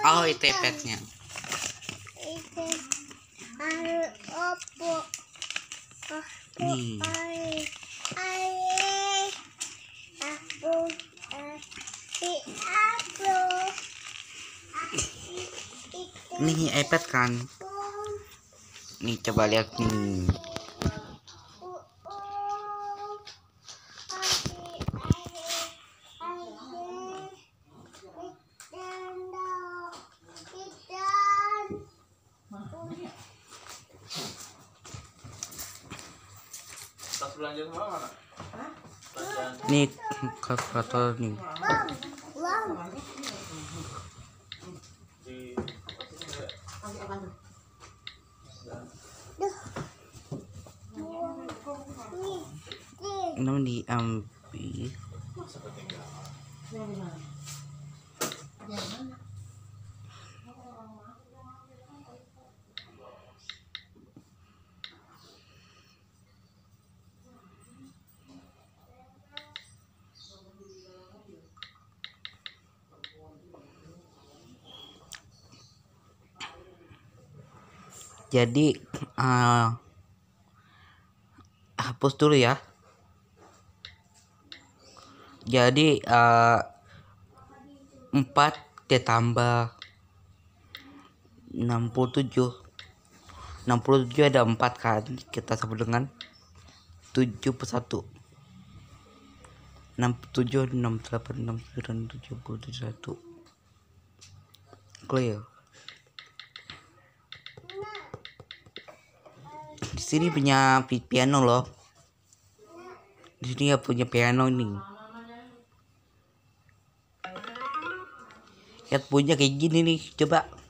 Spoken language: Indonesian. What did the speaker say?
Oh, itu iPad-nya. Nih. Nih iPad kan. Nih coba lihat nih. Tas belanja semua mana? Nih kalkulator nih. Ini diambil. Jadi hapus dulu ya. Jadi 4 ditambah 67 ada 4 kan, kita sama dengan 71 67 68 69 71 clear. Di sini punya piano loh. Di sini ya punya piano nih. Lihat punya kayak gini nih, coba.